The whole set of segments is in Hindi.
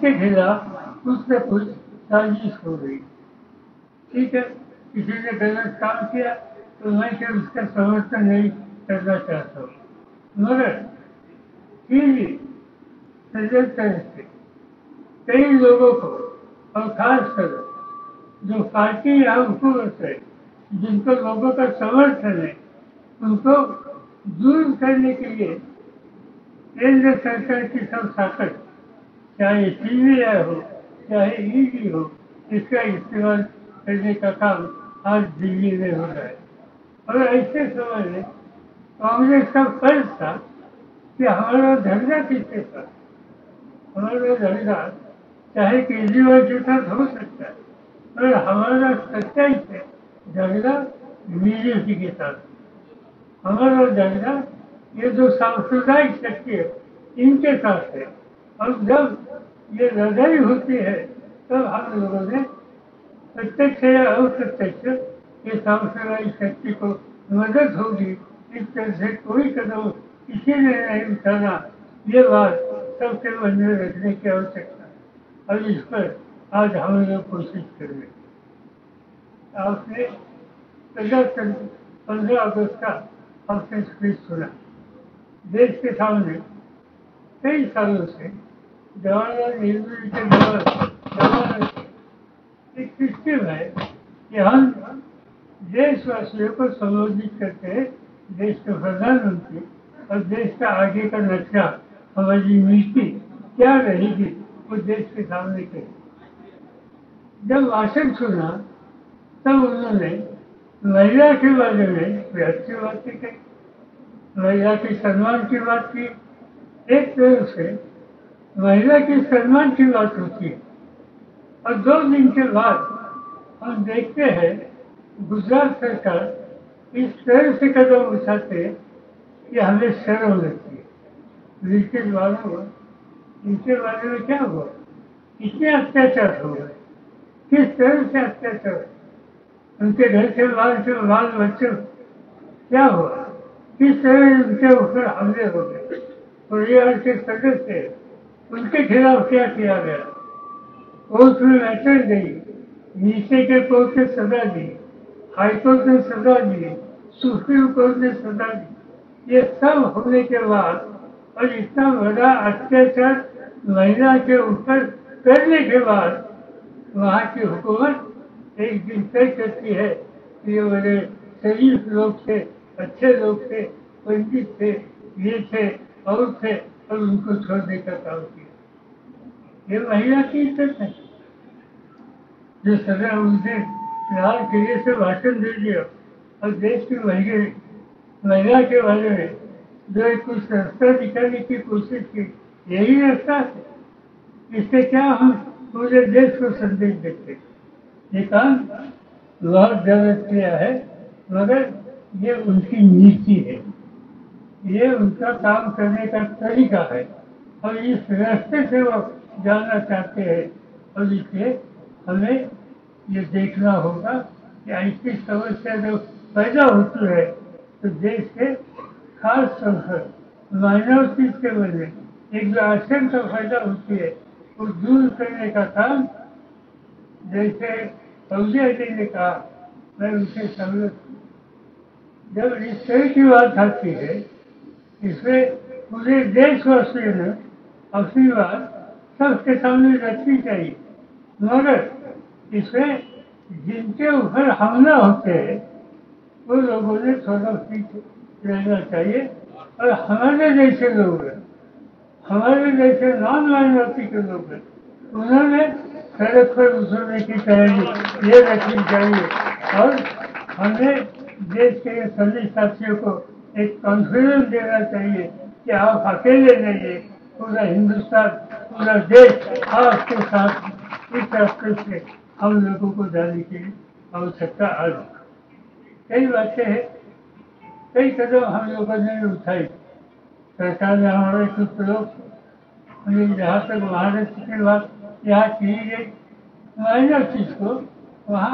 उसके खिलाफ कुछ न कुछ साजिश हो गई। ठीक है, किसी ने गलत काम किया तो मैं फिर उसका समर्थन नहीं करना चाहता हूँ, मगर फिर भी सजग तरह से कई लोगों को, और खासकर जो पार्टी या हुकूमत है, जिनको लोगों का समर्थन है, उनको दूर करने के लिए केंद्र सरकार की सब ताकत, चाहे सीबीआई हो, चाहे ईडी हो, इसका इस्तेमाल करने का काम आज दिल्ली में हो रहा है। और ऐसे समय में कांग्रेस का फर्ज था कि हमारा धरना किसके साथ, हमारा धरना चाहे केजरीवाल के साथ हो सकता है, पर हमारा सच्चाई से धरना बीजेपी के साथ, हमारा धरना ये जो सांप्रदायिक शक्ति है इनके साथ है। और जब ये लड़ाई होती है तब हम लोगों ने प्रत्यक्ष या अप्रत्यक्ष ये सांप्रदायिक शक्ति को मदद होगी, इस तरह से कोई कदम किसी ने नहीं उठाना, ये बात सबके मन में रखने की आवश्यकता है। और इस पर आज हम लोग कोशिश करेंगे। आपने 15 अगस्त का आपने स्पीच सुना। देश के सामने कई सालों से जवाहरलाल नेहरू जी के जमाने से एक सिस्टम है कि हम देशवासियों को संबोधित करते हैं, देश के प्रधानमंत्री, और देश का आगे का नक्शा, हमारी नीति क्या रहेगी, वो देश के सामने कहे। जब भाषण सुना तब उन्होंने महिला के बारे में भी अच्छी बातें कही, महिला के सम्मान की बात की। एक तरह से महिला के सम्मान की बात होती है, और 2 दिन के बाद हम देखते हैं गुजरात सरकार इस तरह से कदम उठाते कि हमें शर्म लगती है। लीकेज वालों इनके बारे में क्या हुआ, कितने अत्याचार हो गए, किस तरह से अत्याचार, उनके घर के बाल बच्चों क्या हुआ, किस तरह उनके ऊपर हमले हो गए, परिवार के सदस्य उनके खिलाफ क्या किया गया, कोर्ट में मैटर गई, नीचे के कोर्ट ने सजा दी, हाईकोर्ट ने सजा दी, सुप्रीम कोर्ट ने सजा दी। ये सब होने के बाद और इतना बड़ा अत्याचार महिला के ऊपर करने के बाद वहाँ की हुकूमत एक दिन तय करती है कि ये बड़े शरीफ लोग थे, अच्छे लोग थे, पंडित थे, ये थे और थे, और उनको छोड़ने का काम किया। ये महिला की इज्जत है। जो सजा उनसे लाल किले से भाषण दे दिया और देश की महिला के बारे में जो एक कुछ रास्ता दिखाने की कोशिश की, यही रास्ता है। इससे क्या हम पूरे देश को संदेश देते। ये काम बहुत गलत किया है, मगर ये उनकी नीति है, ये उनका काम करने का तरीका है, और इस रास्ते से वो जाना चाहते हैं। और इसलिए हमें ये देखना होगा कि ऐसी समस्या जो पैदा होती है तो देश के खास तौर पर माइनॉरिटीज के मन में एक जो आशंका पैदा होती है वो दूर करने का काम, जैसे फौजिया जी ने कहा, मैं उनसे सहमत हूँ। जब इस तरह की बात आती है, इसमें पूरे देशवासियों ने अपनी बात सबके सामने रखनी चाहिए, मगर इसमें जिनके ऊपर हमला होते हैं वो लोगों ने थोड़ा पीछे रहना चाहिए। और हमारे जैसे लोग हैं, हमारे जैसे नॉन माइनॉरिटी के लोग हैं, उन्होंने सड़क पर उतरने की तैयारी ये रखनी चाहिए। और हमें देश के सभी साथियों को एक कॉन्फिडेंस देना चाहिए कि आप अकेले नहीं, पूरा हिंदुस्तान, पूरा देश आपके साथ इस रास्ते से हम लोगों को जाने की आवश्यकता आ रही। कई बातें हैं, कई कदम हम लोगों ने उठाई, सरकार ने हमारे कुछ लोग, जहाँ तक महाराष्ट्र की बात यहाँ की गई, माइनर चीज को वहाँ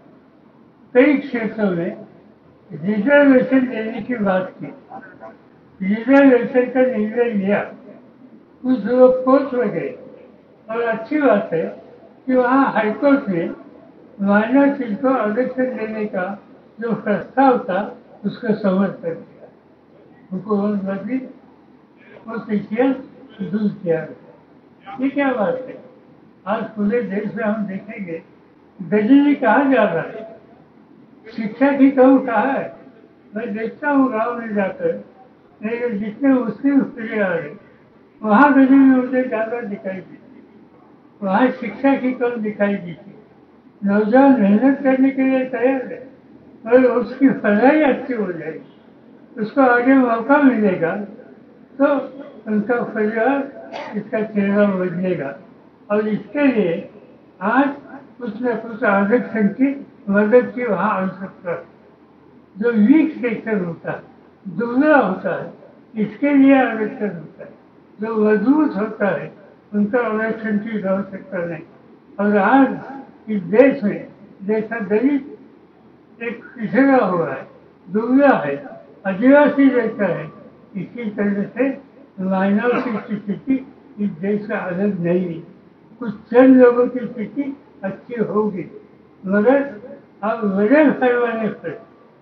कई क्षेत्रों में रिजर्वेशन देने की बात की। रिजर्वेशन का निर्णय लिया, कुछ लोग कोर्ट में गए और अच्छी बात है कि वहाँ हाईकोर्ट ने माइनॉरिटी को आरक्षण देने का जो प्रस्ताव था उसको समझ कर दिया, हुकूमत बदली, वो शिक्षण दूर किया गया। ये क्या बात है? आज पूरे देश में हम देखेंगे गरीबी कहाँ जा रहा है, शिक्षा की कमी कहाँ है। मैं देखता हूँ गाँव में जाकर मेरे जितने मुस्लिम फिरे आ रहे वहाँ गरीबी मुझे ज़्यादा दिखाई दी, वहाँ शिक्षा की कम दिखाई दी थी। नौजवान मेहनत करने के लिए तैयार है और उसकी पढ़ाई अच्छी हो जाएगी, उसको आगे मौका मिलेगा तो उनका परिवार, इसका चेहरा बदलेगा। और इसके लिए आज कुछ न कुछ आरक्षण की मदद की वहाँ आवश्यकता है। जो वीक सेक्शन होता है, दुबला होता है, इसके लिए आरक्षण होता है। जो मजबूत होता है उनका आरक्षण की आवश्यकता नहीं। और आज इस देश में जैसा गरीब एक पिछड़ा हुआ है, दुबला है, आदिवासी रहता है, इसी तरह से माइनॉरिटी की स्थिति इस देश का अलग नहीं है। कुछ चंद लोगों की स्थिति अच्छी होगी, मगर अब बड़े पैमाने पर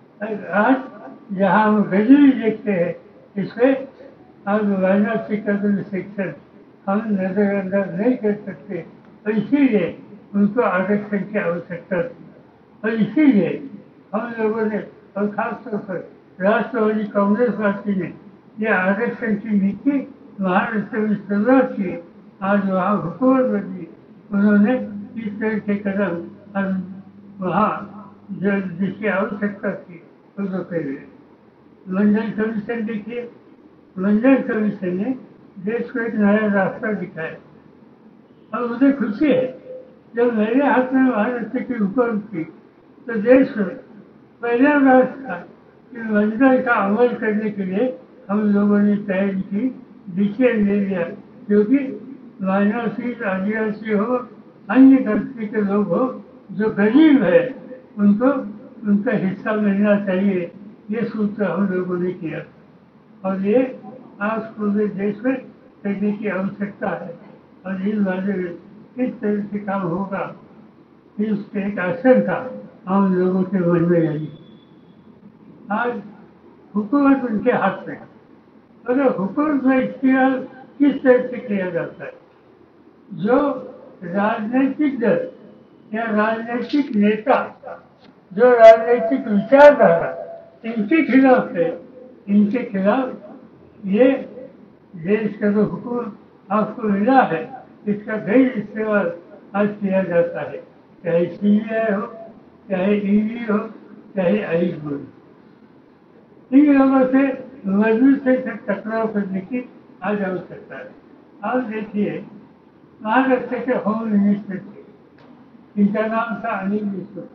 आज जहाँ हम गरीबी देखते हैं, इसमें आज माइनॉरिटी का जो शिक्षण हम नजरअंदाज नहीं कर सकते, और इसीलिए उनको आरक्षण की आवश्यकता थी। और इसीलिए हम लोगों ने, और खासतौर पर राष्ट्रवादी कांग्रेस पार्टी ने यह आरक्षण की नीति महाराष्ट्र में शुरुआत की। आज वहाँ हुकूमत बदली, उन्होंने इस तरह के कदम और वहाँ जो जिसकी आवश्यकता थी उसको पहले मंडल कमीशन देखिए, मंडल कमीशन ने देश को एक नया रास्ता दिखाया और मुझे खुशी है जब मेरे हाथ में महाराष्ट्र की हुकूमत थी तो देश में पहला रास्ता कि मंडल का अमल करने के लिए हम लोगों ने तैयारी की, डिसीजन ले लिया, क्योंकि माइनॉरिटी, आदिवासी हो, अन्य कंट्री के लोग हो, जो गरीब है उनको उनका हिस्सा मिलना चाहिए। ये सूत्र हम लोगों ने किया और ये आज पूरे देश में करने की आवश्यकता है। और इस बारे में किस तरह से काम होगा, इसका एक आशंका हम लोगों के मन में आई। आज हुकूमत उनके हाथ में है, अगर हुकूमत में इख्तियार किस तरह से किया जाता है, जो राजनीतिक दल या राजनीतिक नेता, जो राजनीतिक विचारधारा इनके खिलाफ है, इनके खिलाफ ये देश का जो हुकूम आपको मिला है इसका गैर इस्तेमाल आज किया जाता है, चाहे सीबीआई हो, चाहे ईडी हो, चाहे आईटी हो। इन लोगों से मजबूत से टकराव करने की आज आवश्यकता है। आप देखिए महाराष्ट्र के होम मिनिस्टर थे, इनका नाम था अनिल देशमुख।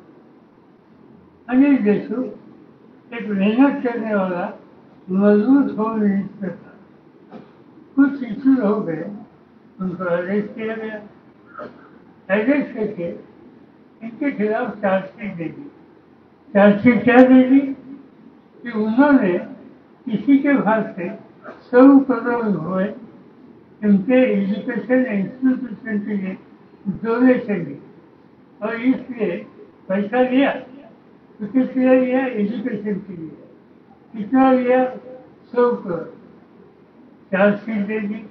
अनिल देशमुख एक मेहनत करने वाला मजबूत होम मिनिस्टर था। कुछ इशू हो गए, उनको अरेस्ट किया गया, अरेस्ट करके इनके खिलाफ चार्जशीट दे दी। चार्जशीट क्या दे दी कि उन्होंने किसी के पास से 100 करोड़ हुए उनके एजुकेशन इंस्टीट्यूशन के लिए डोनेशन दी और इसलिए पैसा लिया तो किस लिए लिया, एजुकेशन के लिए। कितना लिया, 100 करोड़। चार्जशीट दे दी,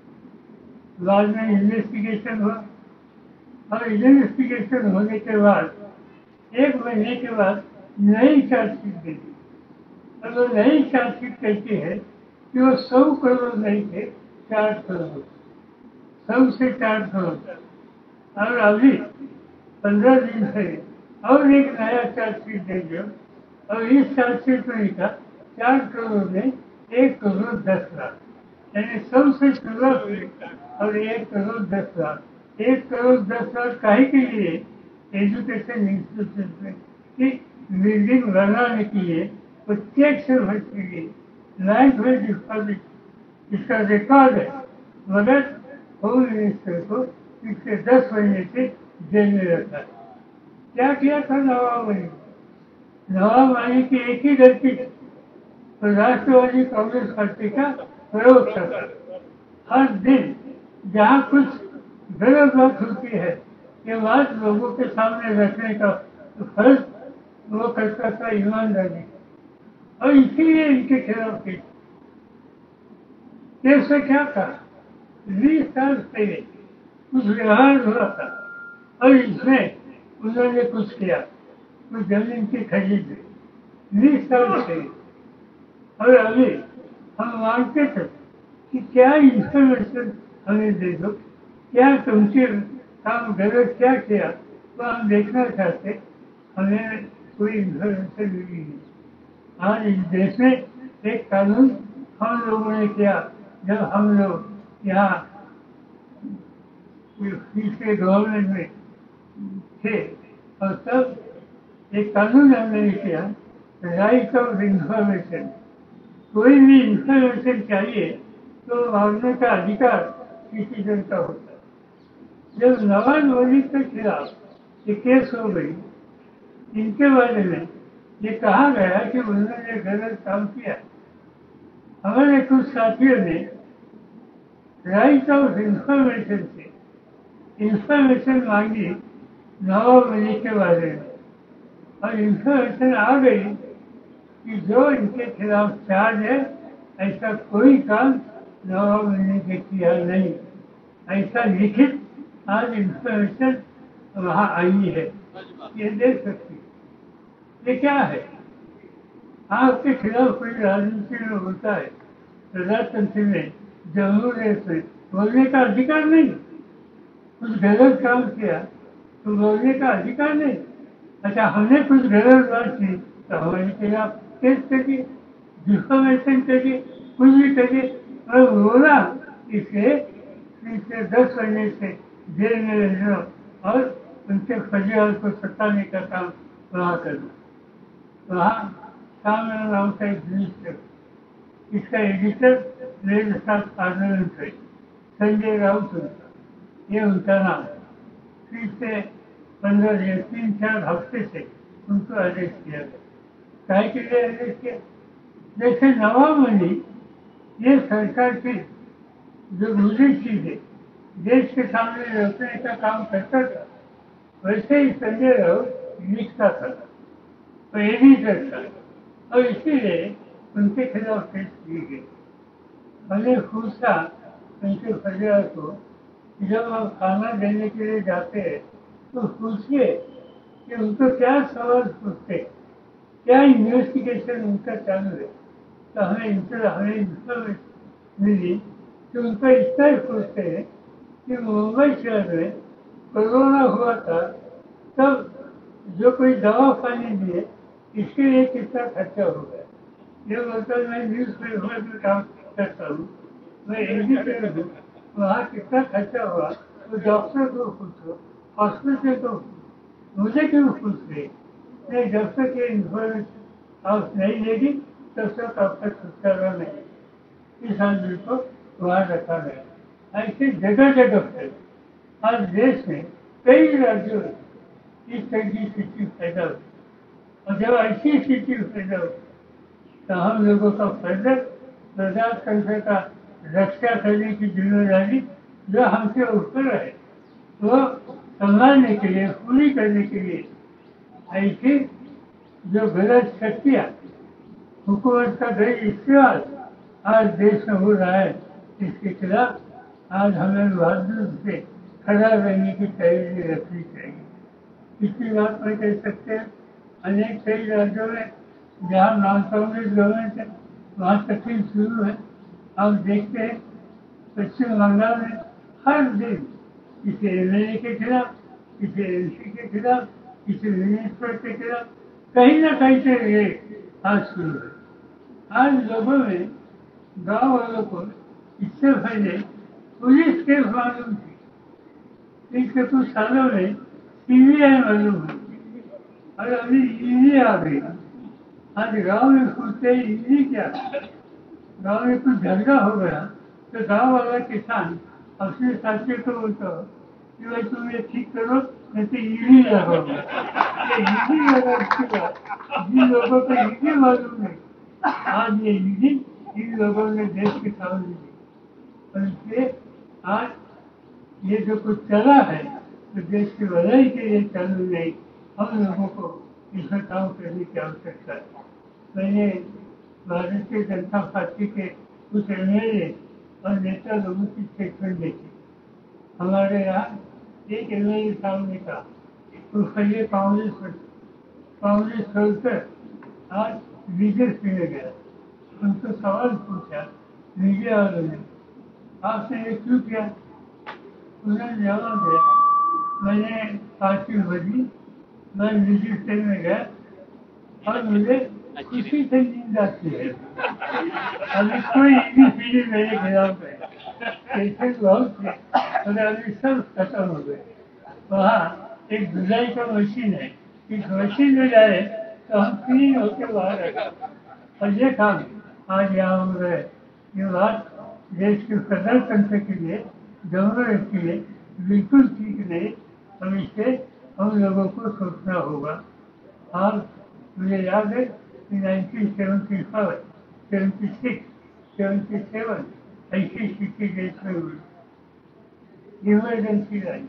बाद में इन्वेस्टिगेशन हुआ और इन्वेस्टिगेशन होने के बाद 1 महीने के बाद नई चार्जशीट दे दी। अगर नई चार्जशीट कहती है कि वो 100 करोड़ नहीं थे, 4 करोड़, 100 से 4 करोड़। और अभी 15 दिन से और एक नया चार्जशीट दे दिया और इस चार्जशीट में लिखा 4 करोड़ में 1 करोड़ 10 लाख, यानी 100 से शुरुआत हुई और 1 करोड़ 10 लाख। 1 करोड़ 10 लाख काहे के लिए, एजुकेशन इंस्टीट्यूशन में की बिल्डिंग बनाने के लिए, वो चेक से भरने के लिए, लाइफ में डिपॉजिट, इसका रिकॉर्ड है। मगर होम मिनिस्टर को पिछले 10 महीने से जेल में रखा है। क्या किया था नवाब मलिक? नवाब मलिक की एक ही गलती थी, तो राष्ट्रवादी कांग्रेस पार्टी का प्रवक्ता था। हर दिन जहाँ कुछ गलत बात होती है ये बात लोगों के सामने रखने का फर्ज वो करता था ईमानदारी और इसीलिए इनके खिलाफ केस में क्या था 20 साल पहले कुछ व्यवहार हुआ था और इसमें उन्होंने कुछ किया कुछ जमीन की खरीद 20 साल पहले और अभी हम मांगते थे कि क्या इंफॉर्मेशन हमें दे दो क्या तुमसे काम गलत क्या किया तो हम देखना चाहते हमें कोई इंफॉर्मेशन मिली नहीं। आज इस देश में एक कानून हम लोगों ने किया जब हम लोग यहाँ पिछले गवर्नमेंट में थे और तब एक कानून हमने किया राइट ऑफ इंफॉर्मेशन कोई भी इंफॉर्मेशन चाहिए तो मांगने का अधिकार किसी जन का होता है। जब नवाज मलिक के खिलाफ ये केस हो गई इनके बारे में ये कहा गया कि उन्होंने गलत काम किया हमारे कुछ साथियों ने राइट ऑफ इंफॉर्मेशन से इंफॉर्मेशन मांगी नवाब मलिक के बारे में और इंफॉर्मेशन आ गई कि जो इनके खिलाफ चार्ज है ऐसा कोई काम नवाब मलिक ने किया नहीं ऐसा लिखित आज इंफॉर्मेशन वहाँ आई है ये देख सकती ये क्या है आपके खिलाफ कोई राजनीति में होता है प्रजातंत्र में जमहूरियत में बोलने का अधिकार नहीं कुछ गलत काम किया तो बोलने का अधिकार नहीं अच्छा हमने कुछ गलत बात की तो हमारे खिलाफ केस करिए डिफॉर्मेशन करिए कुछ भी करिए और बोला इसे 10 महीने से जेल में रहना और उनके फरियाद को सताने का काम वहाँ करना वहाँ सामने नाम का एक मिनिस्टर इसका एडिटर मेरे साथ आंदोलन थे संजय राउत उनका ये उनका नाम फिर से 15 या 3-4 हफ्ते से उनको अरेस्ट किया गया काहे के लिए अरेस्ट किया जैसे नवाब मलिक ये सरकार की जो दूसरी चीज है देश के सामने रखने का काम करता था वैसे ही संजय राउत लिखता था तो एडिटर था और इसीलिए उनके खिलाफ केस की गई मैंने पूछा उनके फरियाद को जब आप खाना देने के लिए जाते हैं तो पूछिए कि उनको क्या सवाल पूछते क्या इन्वेस्टिगेशन उनका चालू है तो हमें इन्फॉर्मेशन मिली कि उनको इतना ही पूछते हैं कि मुंबई शहर में कोरोना हुआ था तब जो कोई दवा पानी दिए इसके लिए कितना खर्चा हो गया ये बोलता मैं न्यूज़ पेपर में काम करता हूँ मैं एडिटर हूँ वहाँ कितना खर्चा हुआ तो डॉक्टर को पूछो हॉस्पिटल को मुझे क्यों पूछ रहे नहीं जब तक ये इन्फॉर्मेशन आप नहीं लेगी तब तक आपका छुटकारा नहीं इस आदमी को वहाँ रखा गया ऐसे जगह जगह पर आज देश में कई राज्यों में इस तरह की स्थिति पैदा हुई और जब ऐसी स्थिति पैदा हुई तो हम लोगों का फर्ज प्रजातंत्र का रक्षा करने की जिम्मेदारी जो हमसे ऊपर है वो संभालने के लिए पूरी करने के लिए ऐसी जो गलत शक्तियाँ हुकूमत का गैर इस्तेमाल आज देश में हो रहा है इसके खिलाफ आज हमें बहादुर से खड़ा रहने की तैयारी रखनी चाहिए इसी बात पर कह सकते हैं अनेक कई राज्यों में जहाँ नॉन कांग्रेस गवर्नमेंट है वहाँ तकलीफ शुरू है हम देखते हैं पश्चिम बंगाल में हर दिन किसी एमएलए के खिलाफ किसी एमसी के खिलाफ किसी मिनिस्टर के खिलाफ कहीं ना कहीं से ये आज शुरू है आज लोगों में गांव वालों को इससे पहले पुलिस केस मालूम थी पिछले कुछ सालों में सीबीआई मालूम हुई और अभी ईडी आ गई आज गांव में पूछते ईडी क्या गांव में कुछ झगड़ा हो गया तो गांव वाला किसान अपने साथियों को बोलता हो कि भाई तुम ये ठीक करो नहीं तो ईडी लगाओगे ईडी लगा इसके बाद जिन लोगों को ईडी मालूम नहीं आज ये ईडी इन लोगों ने देश के सामने दी और इसलिए आज ये जो कुछ चला है तो देश की भलाई के लिए चालू नहीं, हम लोगों को इसमें काम करने की आवश्यकता है। मैंने भारतीय जनता पार्टी के कुछ एमएलए और नेता लोगों की स्टेटमेंट देखी। हमारे यहाँ एक एमएलए साहब ने कहा उसके कांग्रेस छोड़कर आज बीजेपी में गया। उनको सवाल पूछा मीडिया वालों ने, आपने ये क्यों किया? उन्होंने जवाब दिया, मैंने पार्टी बदली, मैं बीजेपी में गया और मुझे खुशी से नींद आती है। अभी कोई सीढ़ी मेरे खिलाफ है, कैसे बहुत थे और अभी सब खत्म हो गए। वहाँ एक धुलाई का मशीन है, इस मशीन में जाए तो हम क्लीन होकर बाहर आए। और ये काम आज यहाँ हो रहा है। ये बात देश के प्रजातंत्र के लिए, डेमोक्रेसी के लिए बिल्कुल ठीक नहीं। और इससे हम लोगों को सोचना होगा। और मुझे याद है कि 1975, 76, 77 ऐसी स्थिति देश में हुई, इमरजेंसी आई,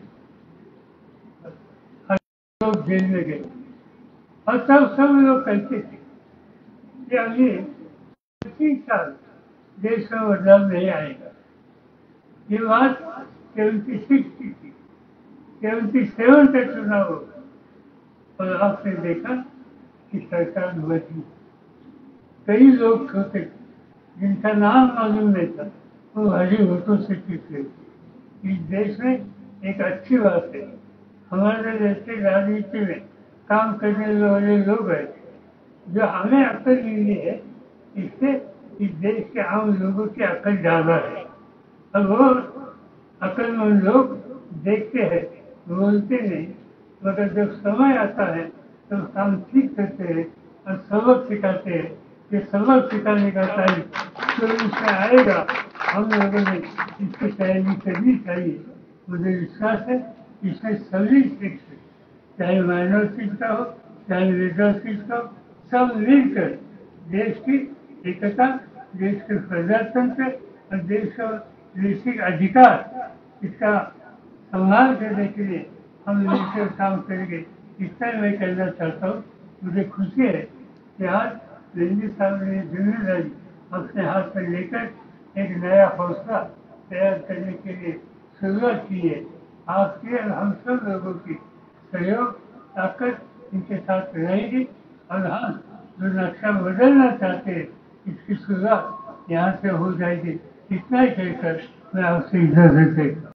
लोग जेल में गए और तब सब लोग कहते थे कि अभी 25 साल देश में बदलाव नहीं आएगा। ये बात 76 की थी, 77 तक चुनाव होगा और आपने देखा कि सरकार बदली। कई लोग होते जिनका नाम मालूम नहीं था, वो हरी वोटों से जीत गए। इस देश में एक अच्छी बात है, हमारे जैसे राजनीति में काम करने वाले लोग हैं जो हमें अक्ल मिली है, इससे इस देश के आम लोगों की अक्ल ज्यादा है। और वो अक्लमंद लोग देखते हैं, बोलते नहीं, मगर जब समय आता है तो काम ठीक करते हैं और सबक सिखाते हैं। ये सबक सिखाने का टाइम तो इसमें आएगा, हम लोगों ने इसकी तैयारी करनी चाहिए। मुझे विश्वास है इसमें सभी शिक्षक, चाहे माइनॉरिटीज का हो चाहे मेजॉरिटीज का हो, सब मिलकर देश की एकता, देश के प्रजातंत्र और देश का नैतिक अधिकार, इसका संभाल करने के लिए हम मिलकर काम करेंगे। इतना मैं कहना चाहता हूँ। मुझे खुशी है कि आज रणजीत साहब ने जिम्मेदारी अपने हाथ में लेकर एक नया हौसला तैयार करने के लिए शुरुआत की है। आपके और हम सब लोगों की सहयोग, ताकत इनके साथ रहेगी और हम जो नक्शा बदलना चाहते हैं इसकी शुरुआत यहाँ से हो जाएगी। इतना ही कहकर मैं आपसे इजाजत देता हूँ।